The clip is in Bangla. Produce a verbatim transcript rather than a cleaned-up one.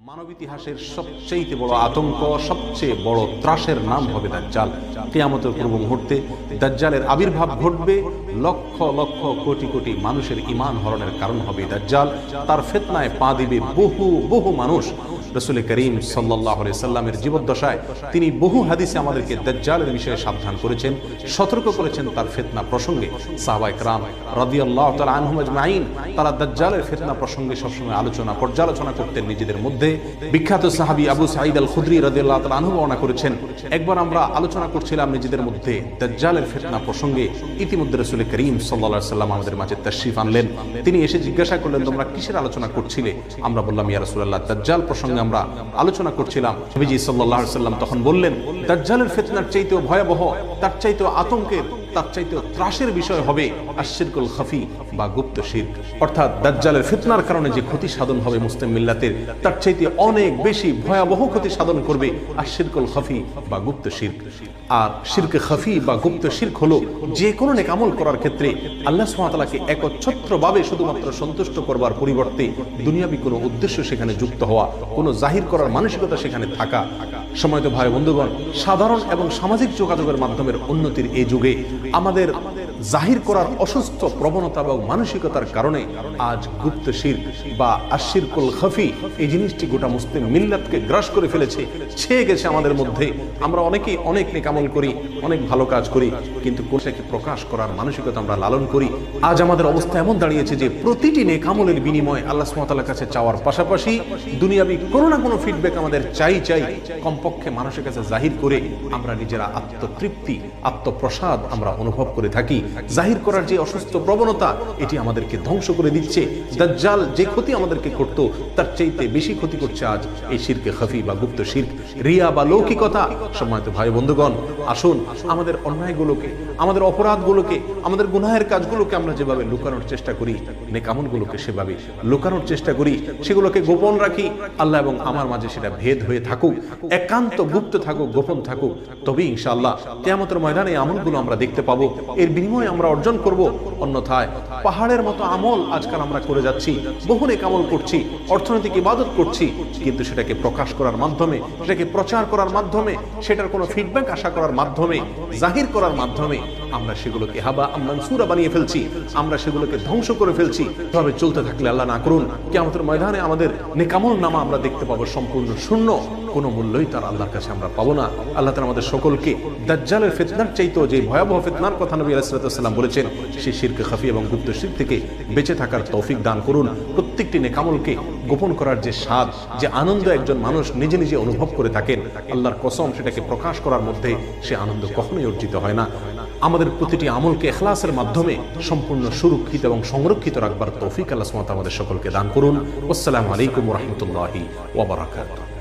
মানব ইতিহাসের সবচেয়ে বড় আতঙ্ক, সবচেয়ে বড় ত্রাসের নাম হবে দাজ্জাল। কিয়ামতের পূর্ব মুহূর্তে দাজ্জালের আবির্ভাব ঘটবে। লক্ষ লক্ষ কোটি কোটি মানুষের ঈমান হরণের কারণ হবে দাজ্জাল। তার ফিতনায় পা দিবে বহু বহু মানুষ। রাসূল করিম সাল্লাল্লাহু আলাইহি সাল্লামের জীবদ্দশায় তিনি বহু হাদিসে আমাদেরকে দাজ্জালের বিষয়ে সাবধান করেছেন, সতর্ক করেছেন তার ফিতনা প্রসঙ্গে। সাহাবায়ে কেরাম রাদিয়াল্লাহু তাআলা আনহুম আজমাইন তারা দাজ্জালের ফিতনা প্রসঙ্গে সবসময় আলোচনা পর্যালোচনা করতেন নিজেদের মধ্যে। বিখ্যাত সাহাবী আবু সাঈদ আল খুদরি রাদিয়াল্লাহু তাআলা আনহু বর্ণনা করেছেন, একবার আমরা আলোচনা করছিলাম নিজেদের মধ্যে দাজ্জালের ফিতনা প্রসঙ্গে। ইতিমধ্যে রাসূল করিম সাল্লাল্লাহু আলাইহি সাল্লাম আমাদের মাঝে তাশরীফ আনলেন। তিনি এসে জিজ্ঞাসা করলেন, তোমরা কিসের আলোচনা করছিলে? আমরা বললাম, ইয়া রাসূলুল্লাহ, দাজ্জাল প্রসঙ্গে আমরা আলোচনা করছিলাম। নবীজি সাল্লাল্লাহু আলাইহি সাল্লাম তখন বললেন, দাজ্জালের ফিতনার চাইতেও ভয়াবহ, তার চাইতেও আতঙ্কের, তার চাইতেও ত্রাসের বিষয় হবে আশশিরকুল খাফি বা গুপ্ত শিরক। অর্থাৎ দাজ্জালের ফিতনার কারণে যে ক্ষতি সাধন হবে মুসলিম মিল্লাতের, তার চাইতে অনেক বেশি ভয়াবহ ক্ষতি সাধন করবে আশশিরকুল খাফি বা গুপ্ত শিরক। আর শিরকে খাফি বা গুপ্ত শিরক হলো যে কোনো নেক আমল করার ক্ষেত্রে আল্লাহ সুবহানাহু ওয়া তাআলাকে একচ্ছত্রভাবে শুধুমাত্র সন্তুষ্ট করবার পরিবর্তে দুনিয়াবি কোনো উদ্দেশ্য সেখানে যুক্ত হওয়া, কোনো জাহির করার মানসিকতা সেখানে থাকা। সময়ত ভাই বন্ধুগণ, সাধারণ এবং সামাজিক যোগাযোগের মাধ্যমের উন্নতির এই যুগে আমাদের জাহির করার অসুস্থ প্রবণতা এবং মানসিকতার কারণে আজ গুপ্ত শিরক বা আশশিরকুল খাফি এই জিনিসটি গোটা মুসলিম মিল্লাতকে গ্রাস করে ফেলেছে, ছেয়ে গেছে আমাদের মধ্যে। আমরা অনেকেই অনেক নেক আমল করি, অনেক ভালো কাজ করি, কিন্তু কোনটাকে প্রকাশ করার মানসিকতা আমরা লালন করি। আজ আমাদের অবস্থা এমন দাঁড়িয়েছে যে প্রতিটি নেক আমলের বিনিময়ে আল্লাহ সুবহানাহু ওয়া তাআলার কাছে চাওয়ার পাশাপাশি দুনিয়াবি কোনো না কোনো ফিডব্যাক আমাদের চাই চাই কমপক্ষে মানুষের কাছে জাহির করে আমরা নিজেরা আত্মতৃপ্তি, আত্মপ্রসাদ আমরা অনুভব করে থাকি। জাহির করার যে অসুস্থ প্রবণতা, এটি আমাদেরকে ধ্বংস করে দিচ্ছে। দাজ্জাল যে ক্ষতি আমাদেরকে করত, তার চাইতে বেশি ক্ষতি করছে আজ এই শিরকে খাফি বা গুপ্ত শিরক, রিয়া বা লৌকিকতা। সম্মানিত ভাই বন্ধুগণ, আসুন আমাদের অন্যায়গুলোকে, আমাদের অপরাধগুলোকে, আমাদের গুনাহের কাজগুলোকে আমরা যেভাবে লুকানোর চেষ্টা করি, নেক আমলগুলোকে সেভাবে লুকানোর চেষ্টা করি, সেগুলোকে গোপন রাখি। আল্লাহ এবং আমার মাঝে সেটা ভেদ হয়ে থাকুক, একান্ত গুপ্ত থাকুক, গোপন থাকুক। তবে ইনশাআল্লাহ কিয়ামতের ময়দানে এই আমলগুলো আমরা দেখতে পাবো, এর বিনিময়ে আমরা অর্জন করব। অন্যথায় পাহাড়ের মতো আমল আজকাল আমরা করে যাচ্ছি, বহু নেক আমল করছি, অর্থনৈতিক ইবাদত করছি, কিন্তু সেটাকে প্রকাশ করার মাধ্যমে, সেটাকে প্রচার করার মাধ্যমে, সেটার কোনো ফিডব্যাক আশা করার মাধ্যমে, জাহির করার মাধ্যমে আমরা সেগুলোকে হাবা মানসুরা বানিয়ে ফেলছি, আমরা সেগুলোকে ধ্বংস করে ফেলছি। তবে চলতে থাকলে আল্লাহ না করুন কিয়ামতের ময়দানে আমাদের নেক আমল নামা আমরা দেখতে পাবো সম্পূর্ণ শূন্য, কোনো মূল্যই তার আল্লাহর কাছে আমরা পাবো না। আল্লাহ তাআলা আমাদের সকলকে দাজ্জালের ফিতনার চাইতেও যে ভয়াবহ ফিতনার কথা নবী আলাইহিস সালাতু ওয়াস সালাম বলেছেন, সেই শিরকে খাফি এবং গুপ্ত শিরক থেকে বেঁচে থাকার তৌফিক দান করুন। প্রত্যেকটি নেক আমলকে গোপন করার যে স্বাদ, যে আনন্দ একজন মানুষ নিজে নিজে অনুভব করে থাকেন, আল্লাহর কসম সেটাকে প্রকাশ করার মধ্যে সে আনন্দ কখনোই অর্জিত হয় না। আমাদের প্রতিটি আমলকে ইখলাসের মাধ্যমে সম্পূর্ণ সুরক্ষিত এবং সংরক্ষিত রাখবার তৌফিক আল্লাহ সুবহানাহু ওয়া তাআলা আমাদের সকলকে দান করুন। আসসালামু আলাইকুম ওয়া রাহমাতুল্লাহি ওয়া বারাকাতুহু।